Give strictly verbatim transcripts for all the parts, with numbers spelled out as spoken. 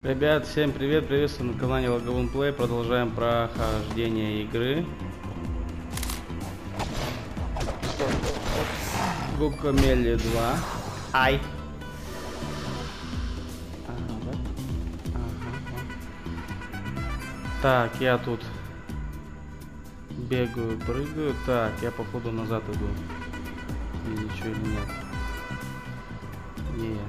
Ребят, всем привет, приветствую на канале Lagavuln Play. Продолжаем прохождение игры Guacamelee два. Ай! Ага, да? Ага. Так, я тут бегаю, прыгаю. Так, я походу назад иду. Или что, или нет? Не.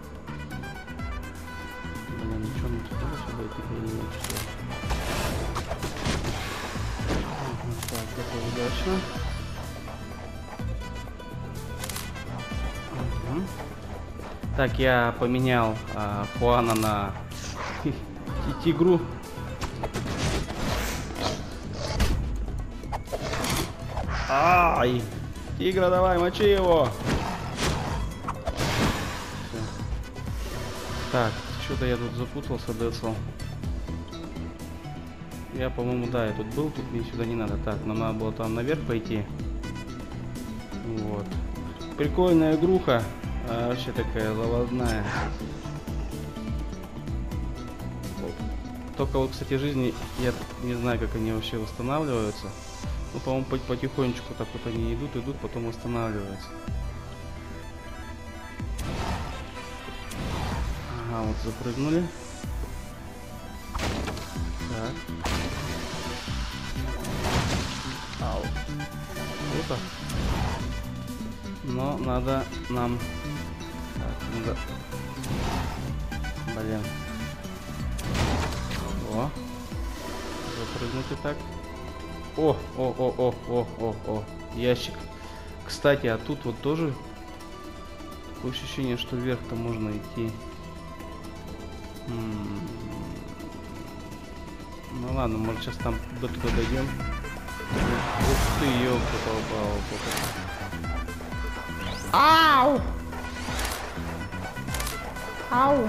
Блин, ничего не туда сюда теперь не что. Ага, так, это удачно. Угу. Так, я поменял а, Хуана на тигру. Ай! Тигра, давай, мочи его! Всё. Так, что-то я тут запутался, Децл. Я, по-моему, да, я тут был, тут мне сюда не надо. Так, нам надо было там наверх пойти. Вот. Прикольная игруха. А, вообще такая заводная. Вот. Только вот, кстати, жизни, я не знаю, как они вообще восстанавливаются. Ну, по-моему, потихонечку так вот они идут, идут, потом восстанавливаются. Ага, вот запрыгнули. Так. Ау. Круто. Но надо нам... Так, надо... Блин. О. Запрыгнуть и так. О, о, о, о, о, о, о. Ящик. Кстати, а тут вот тоже... Такое ощущение, что вверх-то можно идти. М-м-м. Ну ладно, может сейчас там до туда дойдем. Ух ты, ёлка-палка. Ау! Ау!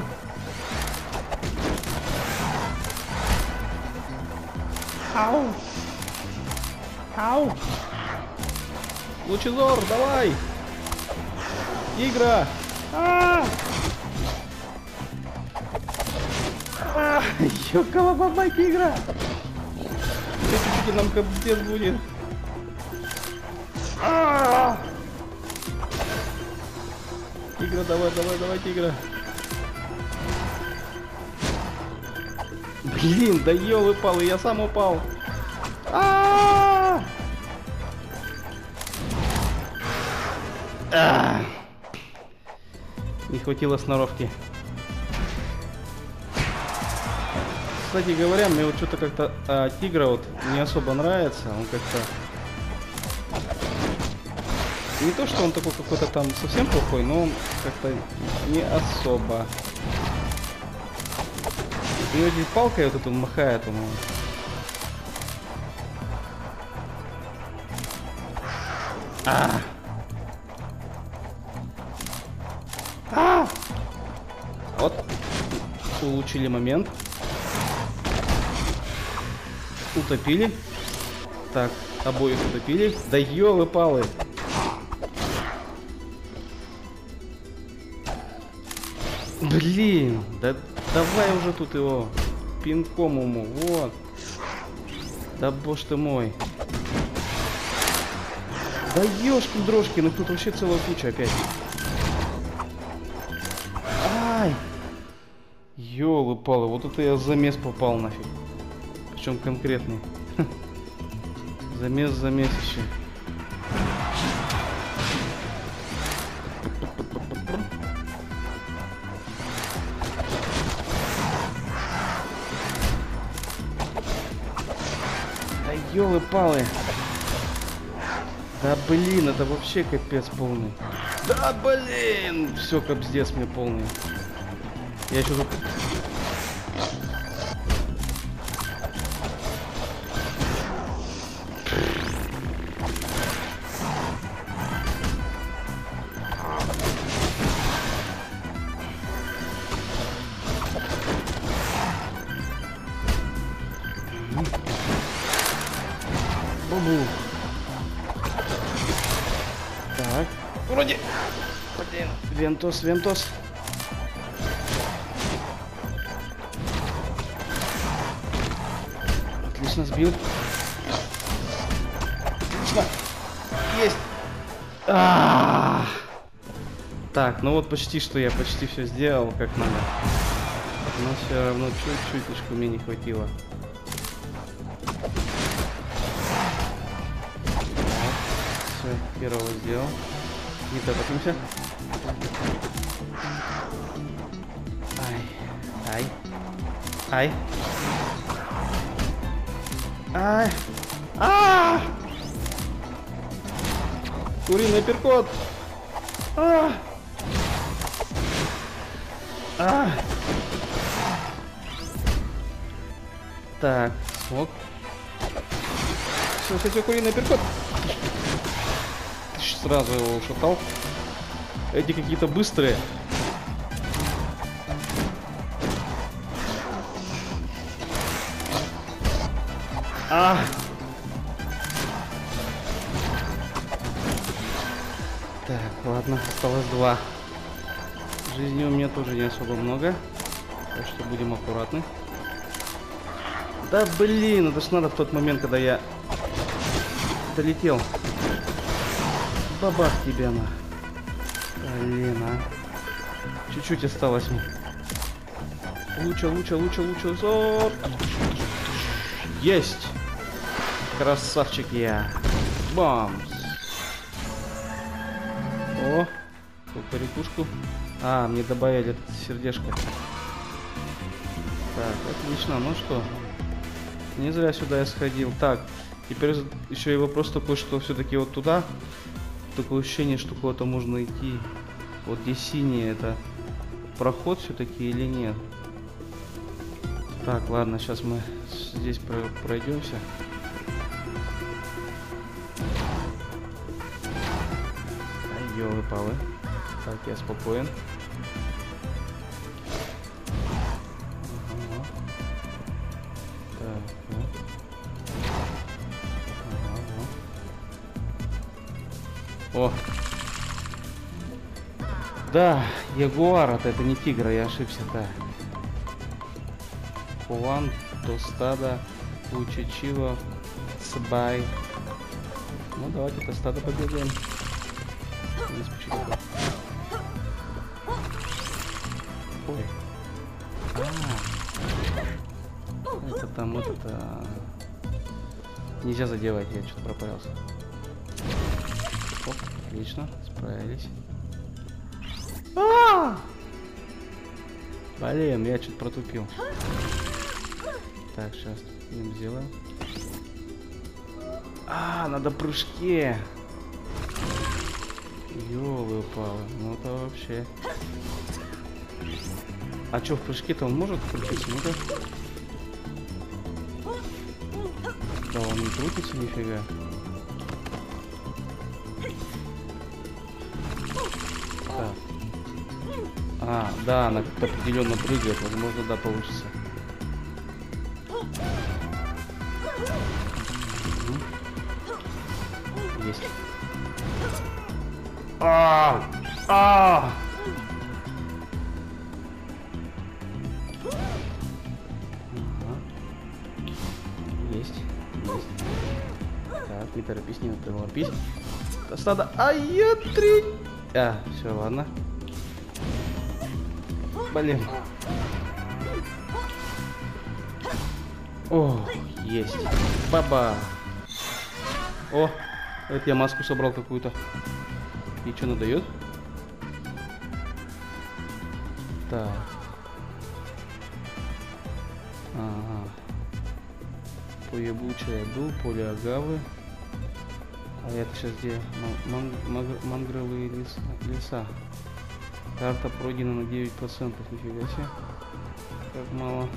Ау! Ау! Лучезор, давай! Игра! А! А! Ёкала-баба, тигра! Чуть-чуть нам капец будет. А! Тигра, давай, давай, давай, тигра. Блин, да ёлы-палы, я сам упал. А! А! Не хватило сноровки. Кстати говоря, мне вот что-то как-то а, тигра вот не особо нравится. Он как-то... Не то, что он такой какой-то там совсем плохой, но он как-то не особо. И вот здесь палкой вот эту махает, по-моему. А! А! Вот. Улучшили момент. Утопили. Так, обоих утопили. Да ёлы-палы. Блин, да давай уже тут его пинком ему. Вот. Да боже ты мой. Да ёшки-дрожки, ну тут вообще целая куча опять. Ай! Ёлы-палы, вот это я замес попал нафиг. Причем конкретный. Замес замесище. Да ёлы-палы. Да блин, это вообще капец полный. Да блин! Все, капздец мне полный. Я еще тут... Бубу. Так, вроде... Блин, Вентос, Вентос. Отлично, сбил. Отлично. Есть. А-а-а! Так, ну вот почти что я почти все сделал как надо. Но все равно чуть-чуть мне не хватило. Все, первого сделал. Не торопимся. Ай, ай, ай, ай, а! Куриный апперкот. А! А! Так, смог. Все, все, все, куриный апперкот. Сразу его ушатал. Эти какие-то быстрые. А! Так, ладно, осталось два. Жизни у меня тоже не особо много, так что будем аккуратны. Да блин, это ж надо в тот момент, когда я долетел. Бабах тебя на. Блин, а. Чуть-чуть осталось мне. Лучше, лучше, лучше, лучше. Зо... Есть! Красавчик я. Бамс. О, кукарикушку. А, мне добавили сердечко. Так, отлично. Ну что, не зря сюда я сходил. Так, теперь еще и вопрос такой, что все-таки вот туда. Такое ощущение, что куда-то можно идти. Вот здесь синий, это проход все-таки или нет? Так, ладно, сейчас мы здесь пройдемся. Ай, ёлы-палы. Так, я спокоен. Ага. Так, да. Ага. О! Да, ягуар, это, это не тигр, я ошибся, да. Хуан, Тостада, Учичива, Сбай. Ну давайте Тостада побегаем. Ой. А, это там вот это нельзя задевать, я что-то пропарился. Оп, отлично, справились. А! Блин, я что-то протупил. Так, сейчас им сделаем. А, надо прыжки. Ёлы-палы, ну это вообще. А чё, в прыжке-то он может крутиться? Ну-ка. Да, он не крутится нифига. Так. А, да, она как-то определенно прыгает, возможно, да, получится. Есть. А, а. Есть, есть. Так, не торопись, не торопись. Стадо, ай, три. А, все, ладно. Блин. О, есть. Баба. О, это я маску собрал какую-то. И что она дает? Так. Ага. Поебучая дул, поле агавы. А это сейчас где? Ман ман мангровые лес леса. Карта пройдена на девять процентов. Нифига себе. Как мало.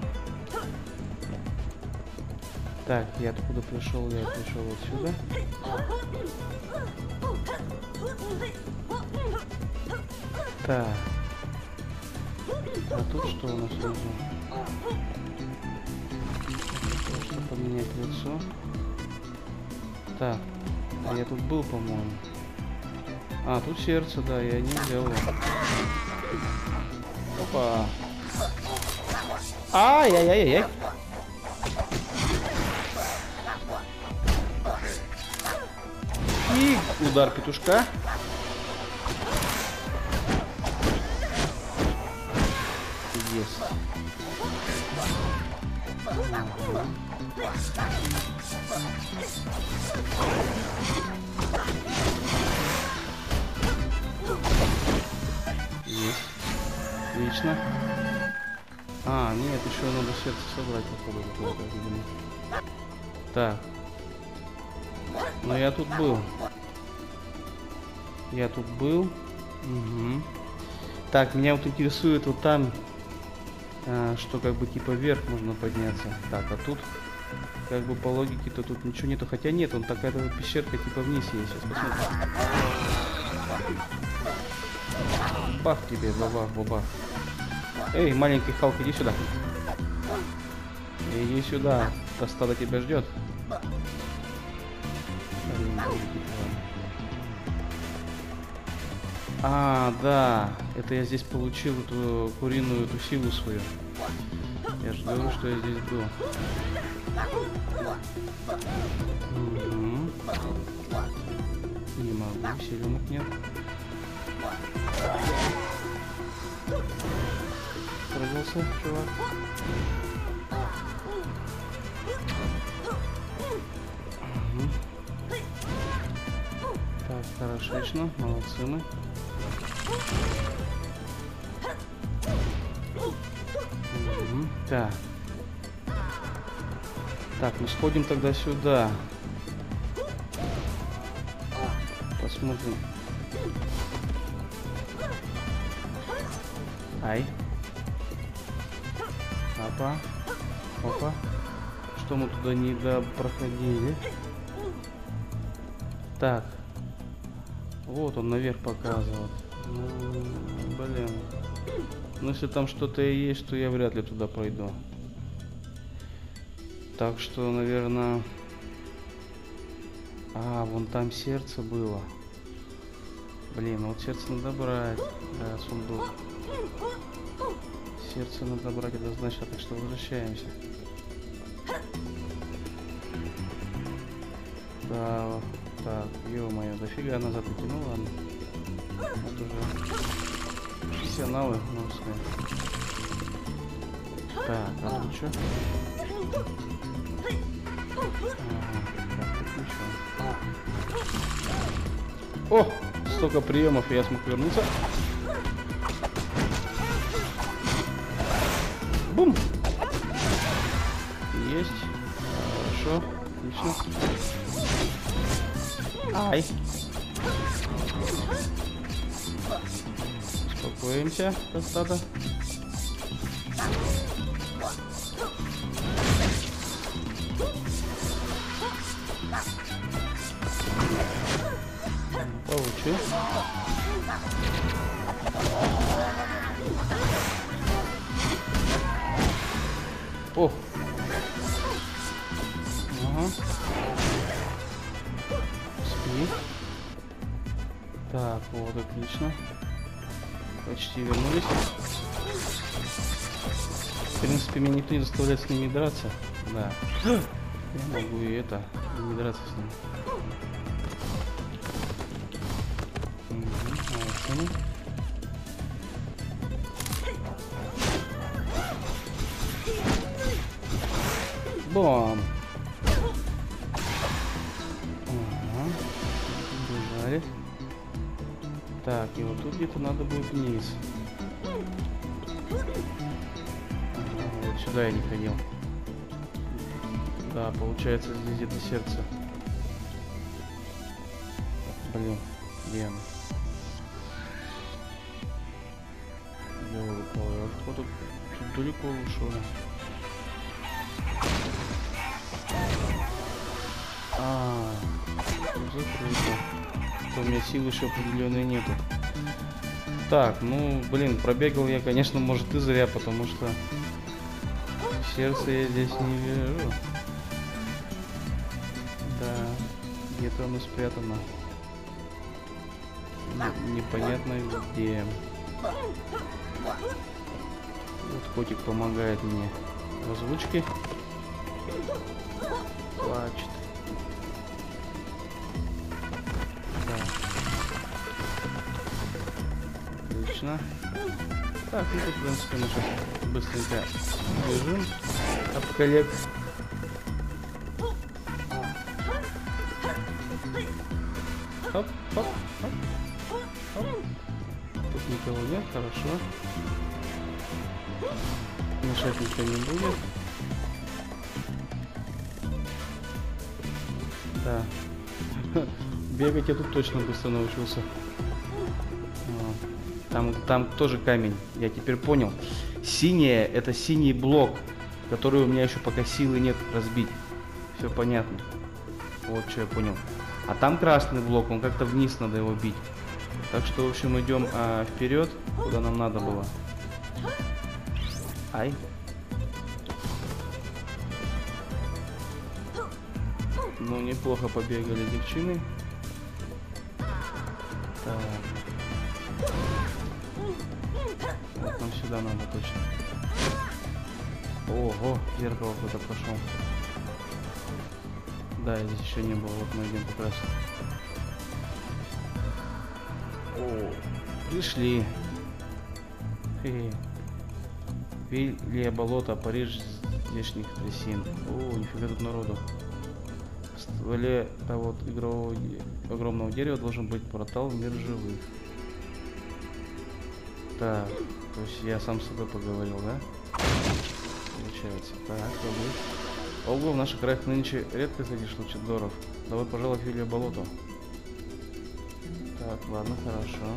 Так, я откуда пришел? Я пришел вот сюда. Так. А тут что у нас нужно? Просто поменять лицо. Так. А я тут был, по-моему. А, тут сердце, да, я не взял его. Опа. Ай-яй-яй-яй. И удар петушка. Есть. Есть. Отлично. А, нет, еще надо сердце собрать, походу, какое-то, видимо. Так. Но я тут был. Я тут был. Угу. Так, меня вот интересует вот там, а, что как бы типа вверх можно подняться. Так, а тут как бы по логике-то тут ничего нету. Хотя нет, он такая-то вот пещерка типа вниз есть. Сейчас посмотрим. Бах тебе, бабах, бабах. Эй, маленький Халк, иди сюда. Иди сюда. То стадо тебя ждет. А, да. Это я здесь получил эту куриную эту силу свою. Я же говорю, что я здесь был. Угу. Не могу, силенок нет. Сразился, чувак. Угу. Так, хорошечно, молодцы мы. Угу. Так. Так, ну сходим тогда сюда. Посмотрим. Ай. Опа. Опа. Что мы туда не допроходили? Так. Вот он наверх показывает. Ну, блин. Ну, если там что-то и есть, то я вряд ли туда пройду. Так что, наверное... А, вон там сердце было. Блин, ну вот сердце надо брать. Да, сундук. Сердце надо брать однозначно, так что возвращаемся. Да, так, ё-моё, дофига назад утянул, ладно. Вот уже профессионалы, можно сказать. Так, а тут что? Ага, так, тут ничего. О, столько приемов, я смог вернуться. Бум! Есть. Хорошо. Отлично. Ай. Успокоимся, достаточно. Получи. О! Ага. Спи. Так, вот, отлично. Почти вернулись. В принципе, меня никто не заставляет с ними драться. Да. Я могу и это, и не драться с ними. Угу, бом! Ага. Бежали. Так, и вот тут где-то надо будет вниз. Ага, вот сюда я не ходил. Да, получается здесь где-то сердце. Блин, где оно? Кто тут? Тут далеко ушел. А, закрыто. У меня сил еще определенной нету. Так, ну, блин, пробегал я, конечно, может и зря, потому что сердце я здесь не вижу. Да, где-то оно спрятано. Непонятно где. Вот котик помогает мне в озвучке. Плачет. Отлично. Так, ну тут, в принципе, мы сейчас быстренько бежим от коллег. Хоп, хоп, хоп, хоп. Тут никого нет, хорошо. Мешать никто не будет. Да. Бегать я тут точно быстро научился. Там, там тоже камень. Я теперь понял. Синее — это синий блок, который у меня еще пока силы нет разбить. Все понятно. Вот что я понял. А там красный блок, он как-то вниз, надо его бить. Так что, в общем, идем а, вперед, куда нам надо было. Ай. Ну, неплохо побегали девчины. Так. Вот нам сюда надо точно. Ого, зеркало кто-то пошел. Да, здесь еще не было. Вот мы идем как раз. О, пришли. Хе-хе. Вилья болото, Париж здешних трясин. О, нифига тут народу. В стволе того вот игрового огромного дерева должен быть портал в мир живых. Так, то есть я сам с собой поговорил, да? Получается. Так, кто будет? Ого, в наших краях нынче редко встретишь лучедоров. Давай, пожалуй, Вилья болото. Так, ладно, хорошо.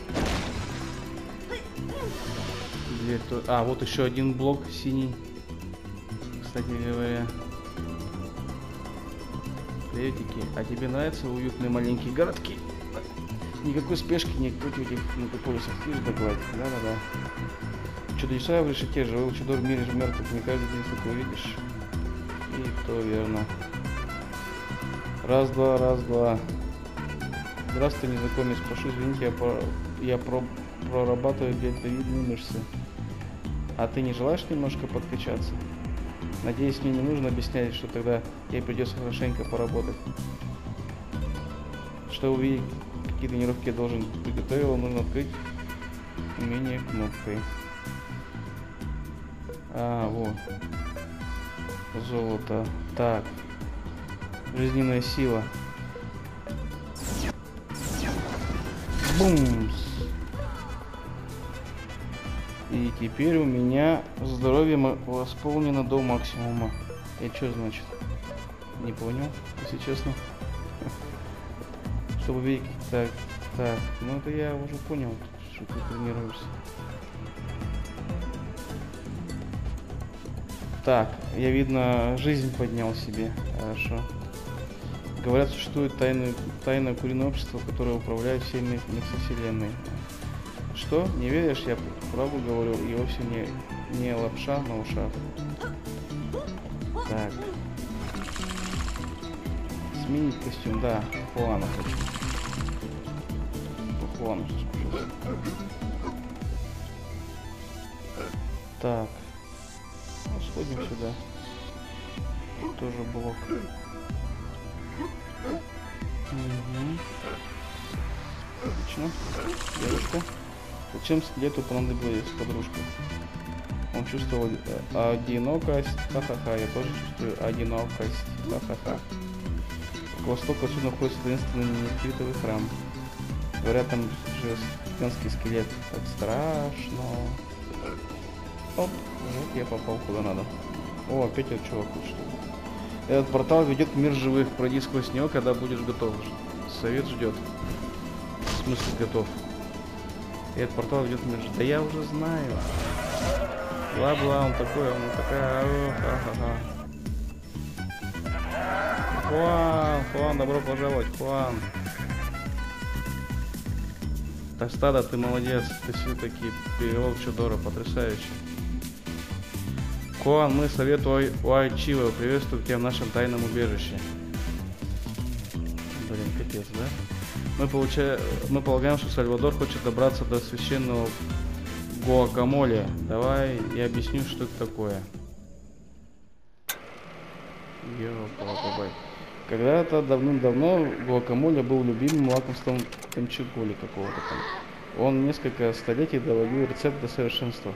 Дверь то... А, вот еще один блок синий. Кстати говоря. Приветики. А тебе нравятся уютные маленькие городки? Никакой спешки, никакой этих мегаполисов. Видишь, докладь? Да-да-да. Чудеса в решете. Живой лучедор в мире мертвых. Не каждый день только увидишь. И то верно. Раз, два, раз, два. Здравствуй, незнакомец. Прошу извините, я, про... я про... прорабатываю дельтовидные мышцы. А ты не желаешь немножко подкачаться? Надеюсь, мне не нужно объяснять, что тогда ей придется хорошенько поработать. Чтобы увидеть, какие тренировки я должен приготовил, нужно открыть умение кнопкой. А, вот. Золото. Так. Жизненная сила. Бумс. И теперь у меня здоровье восполнено до максимума. И что значит? Не понял, если честно. Чтобы видеть... Так, так. Ну это я уже понял, что ты тренируешься. Так, я, видно, жизнь поднял себе. Хорошо. Говорят, существует тайное, тайное куриное общество, которое управляет всеми мексовселенной. Что? Не веришь? Я правду говорю, и вовсе не, не лапша на ушах. Так. Сменить костюм, да. Хуана хочу. Хуана что скушал. Так. Ну, сходим сюда. Тут тоже блок. Угу. Отлично. Девушка. Зачем скелету понадобилась подружка? Он чувствовал одинокость. Ха-ха-ха. Я тоже чувствую одинокость. Ха-ха-ха. К востоку отсюда находится таинственный неоткрытый храм. Говорят, там же гигантский скелет. Так страшно. Оп. Вот я попал куда надо. О, опять этот чувак тут что-то. Этот портал ведет в мир живых. Пройди сквозь него, когда будешь готов. Совет ждет. В смысле готов? Этот портал ведет в мир живых. Да я уже знаю. Бла-бла, он такой, он такая. Ха-ха-ха. Хуан, Хуан, добро пожаловать, Хуан. Так, стадо, ты молодец. Ты все-таки перевел Чудора, потрясающе. Хуан, мы совет Уайчива приветствуем тебя в нашем тайном убежище. Блин, капец, да? Мы, получаем, мы полагаем, что Сальвадор хочет добраться до священного гуакамоле. Давай я объясню, что это такое. Йо-па-па-бай. Когда-то давным-давно гуакамоле был любимым лакомством Кончиголи какого-то там. Он несколько столетий доводил рецепт до совершенства.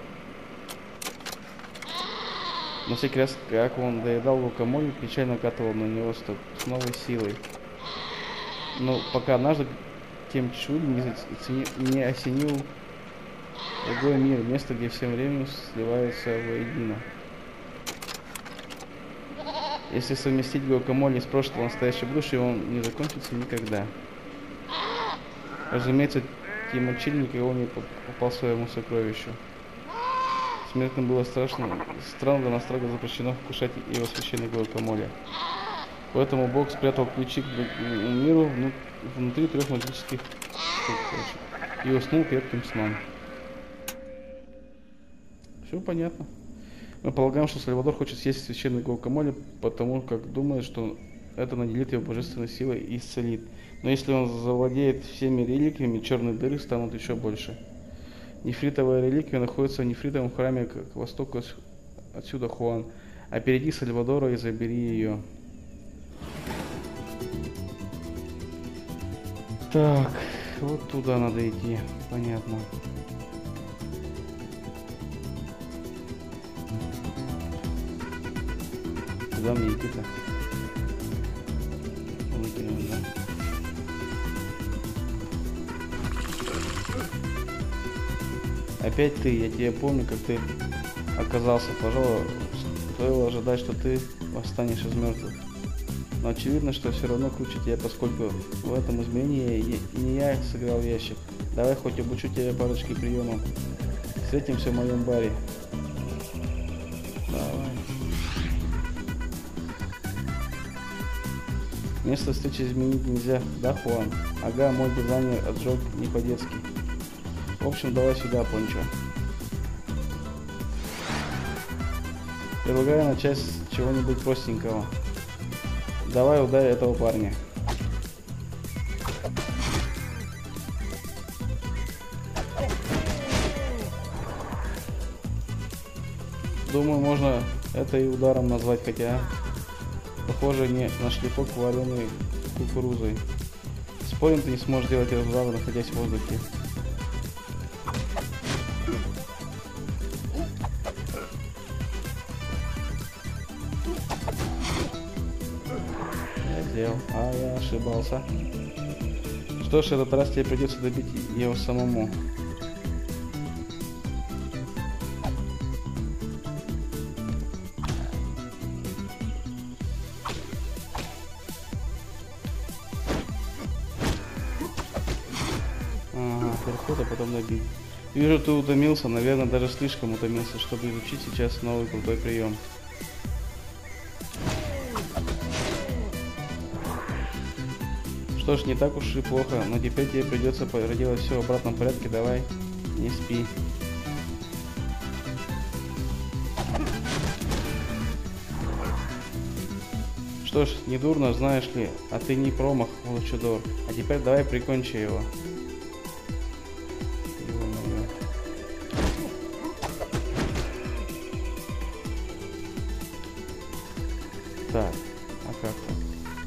Но всякий раз, как он доедал гуакамоле, печаль накатывал на него с новой силой. Но пока однажды Темчуль не, не осенил другой мир, место, где все время сливаются воедино. Если совместить гуакамоле с прошлого, настоящее будущее, он не закончится никогда. Разумеется, Темчуль никого не попал своему сокровищу. Смертным было страшно, странно, но строго запрещено вкушать его священный гуакамоле. Поэтому Бог спрятал ключи к миру внутри трех магических штук и уснул крепким сном. Все понятно. Мы полагаем, что Сальвадор хочет съесть священный гуакамоле, потому как думает, что это наделит его божественной силой и исцелит. Но если он завладеет всеми реликвиями, черные дыры станут еще больше. Нефритовая реликвия находится в нефритовом храме к востоку отсюда, Хуан. Опереди Сальвадора и забери ее. Так, вот туда надо идти, понятно. Куда мне идти-то? Выкинем, да. Опять ты, я тебя помню, как ты оказался. Пожалуй, стоило ожидать, что ты восстанешь из мертвых. Но очевидно, что все равно круче тебя, поскольку в этом изменении не я сыграл ящик. Давай хоть обучу тебя парочке приемов. Встретимся в моем баре. Давай. Место встречи изменить нельзя, да, Хуан? Ага, мой дизайнер отжег не по-детски. В общем, давай сюда, Пончо. Предлагаю начать с чего-нибудь простенького. Давай ударь этого парня. Думаю, можно это и ударом назвать, хотя похоже не на шлепок вареной кукурузой. Спорим, ты не сможешь делать этот удар, находясь в воздухе. А я ошибался. Что ж, этот раз тебе придется добить его самому. Ага, переход, а потом добить. Вижу, ты утомился, наверное, даже слишком утомился, чтобы изучить сейчас новый крутой прием. Что ж, не так уж и плохо, но теперь тебе придется проделать все в обратном порядке. Давай, не спи. Что ж, недурно, знаешь ли, а ты не промах, Лучидор. А теперь давай прикончи его. Так, а как так?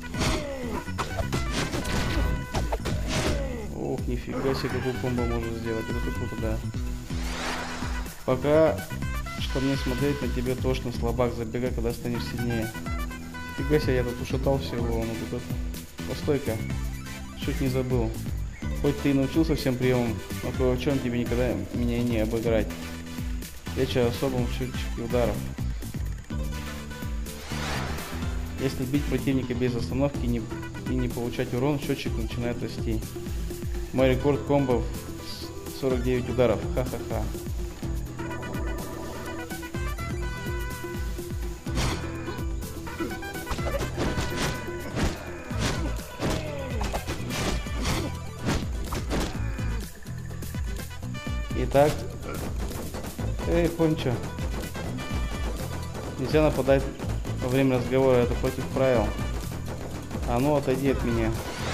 Ох, нифига себе, какую комбо может сделать. Это круто, да. Пока что мне смотреть на тебя тошно, слабак, забегай, когда станешь сильнее. Фига себе, я тут ушатал всего, ну тут... Постой-ка, чуть не забыл. Хоть ты и научился всем приемам, но кое в чем тебе никогда меня не обыграть. Речь о особом счетчике ударов. Если бить противника без остановки и не, и не получать урон, счетчик начинает расти. Мой рекорд комбо сорок девять ударов. Ха-ха-ха. Итак. Эй, Пончо. Нельзя нападать во время разговора, это против правил. А ну, отойди от меня.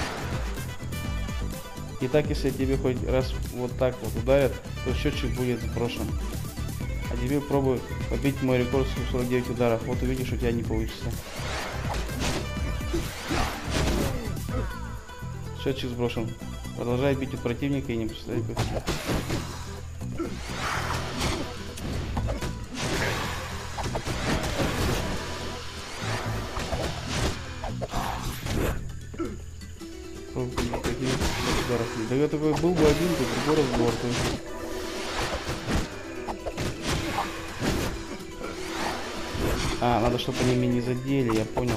Итак, если тебе хоть раз вот так вот ударят, то счетчик будет сброшен. А теперь пробуй побить мой рекорд сорок девять ударов. Вот увидишь, у тебя не получится. Счетчик сброшен. Продолжай бить у противника и не представляй как. Да я такой был бы один, то другой разговор. А, надо, чтобы они меня не задели, я понял.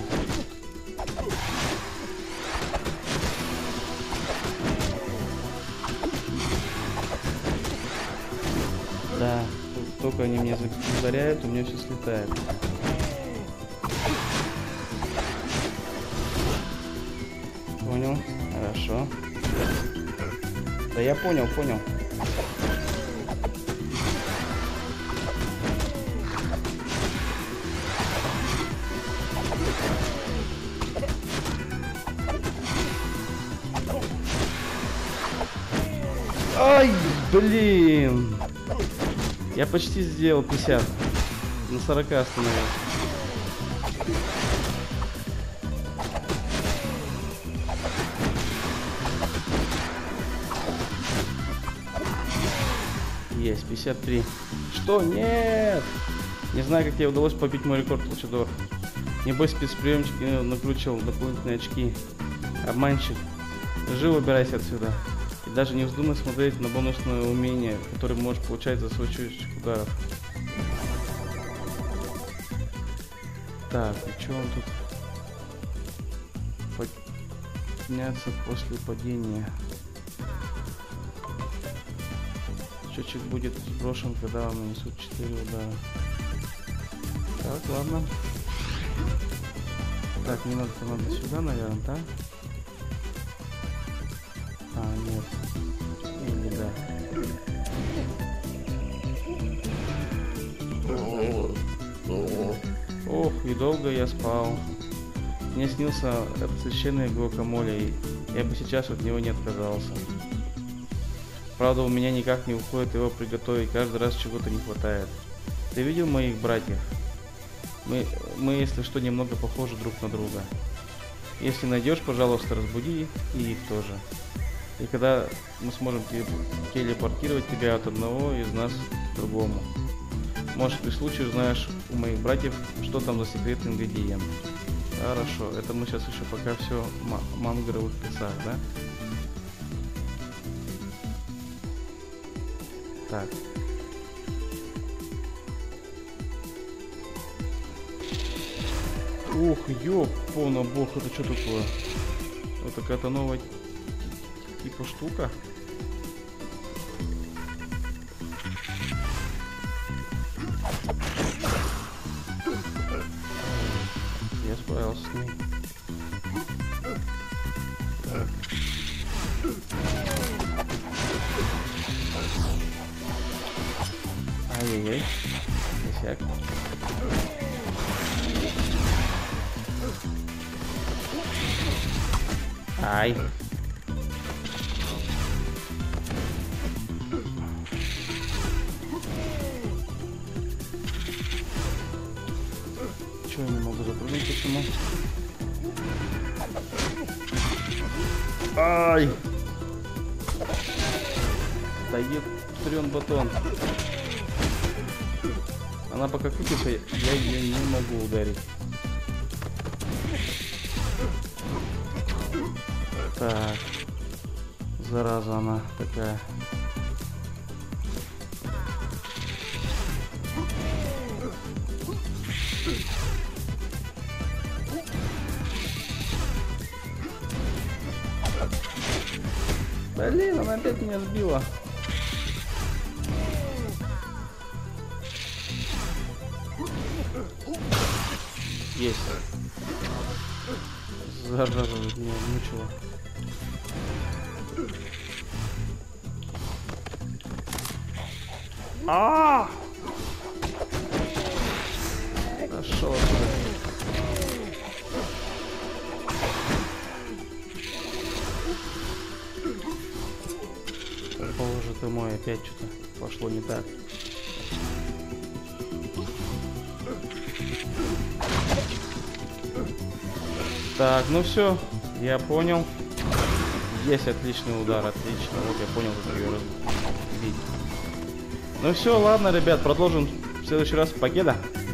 Да, только они меня ударяют, у меня все слетает. Понял, хорошо. Да я понял, понял. Ай, блин. Я почти сделал пятьдесят. На сорок остановился. Есть, пятьдесят три. Что? Нет! Не знаю, как тебе удалось побить мой рекорд, Лучидор. Небось, спецприемчик накручивал дополнительные очки. Обманщик. Живо убирайся отсюда. И даже не вздумай смотреть на бонусное умение, которое можешь получать за свой счетчик ударов. Так, и что он тут? Подняться после падения. Счетчик будет сброшен, когда вам нанесут четыре удара. Так, ладно. Так, не надо, надо сюда, наверное, да? А, нет. Или да. Ох, и долго я спал. Мне снился этот священный гуакамоле, и я бы сейчас от него не отказался. Правда, у меня никак не уходит его приготовить, каждый раз чего-то не хватает. Ты видел моих братьев? Мы, мы, если что, немного похожи друг на друга. Если найдешь, пожалуйста, разбуди их и их тоже. И когда мы сможем телепортировать тебя от одного из нас к другому. Может, при случае узнаешь у моих братьев, что там за секретный ингредиент. Хорошо, это мы сейчас еще пока все в мангаровых писах, да? Так. Ух, ёпона бог, это что такое? Это какая-то новая типа штука. Я справился с ней. Так. Ай-яй-яй. Косяк. Ай. Чего я не могу запрыгнуть, почему? Ай! Да еб батон. Она пока крутится, я ее не могу ударить. Так. Зараза она такая. Блин, она опять меня сбила. Есть. Зараза, меня мучила. А! Пошел отсюда. Боже ты мой, опять что-то пошло не так. Так, ну все, я понял. Есть отличный удар, отлично. Вот я понял, как ее разбить. Ну все, ладно, ребят, продолжим в следующий раз. Покеда.